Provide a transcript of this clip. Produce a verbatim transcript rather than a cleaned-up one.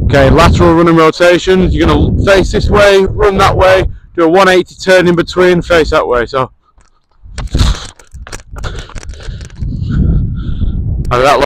Okay, lateral running rotation. You're going to face this way, run that way, do a one eighty turn in between, face that way. So, like that.